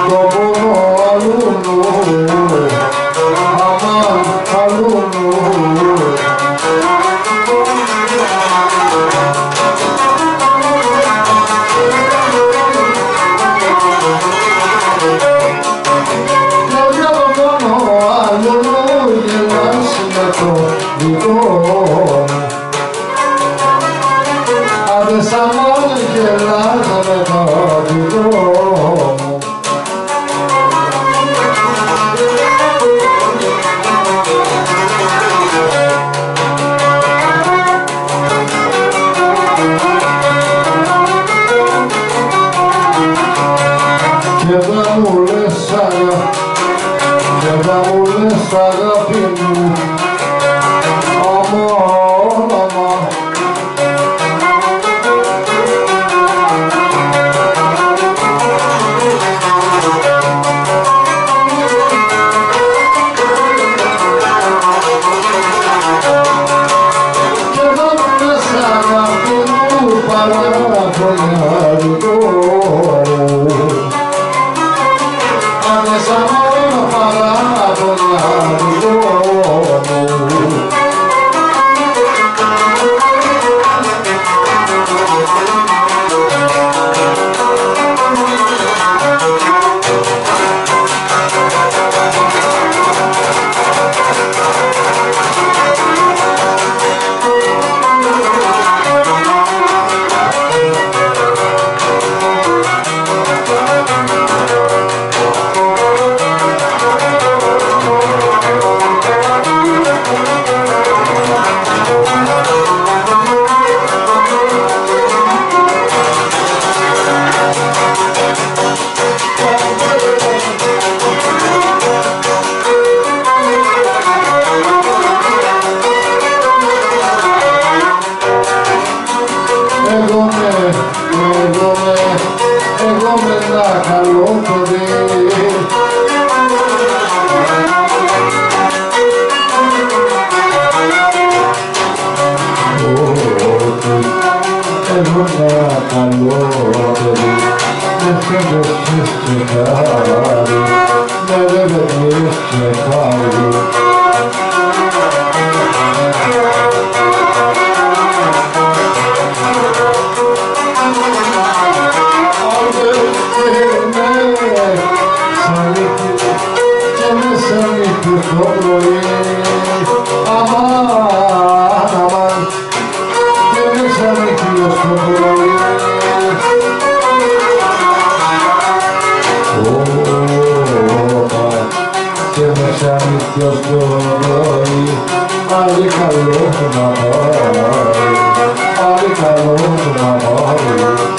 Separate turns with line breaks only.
το πόνο αλλού, αμάν αλλού. Άντε σαν μόνο γελάζα με το δικό μου. Και δεν μου λες αγάπη μου, όνομα. Και δεν μου λες αγάπη μου, παραπονιάρικο. Αν σαν μόνο παραπονιάρικο. Εγώ με ένα καλό παιδί. Εγώ ένα καλό παιδί, με φεύγεις και χάρη, με ρεύγεις και χάρη. Και μέσα νύχτες το πρωί, αμάν, αμάν, και μέσα νύχτες το πρωί. Και μέσα νύχτες το πρωί, άλλη καλό να πάρει, άλλη καλό να πάρει.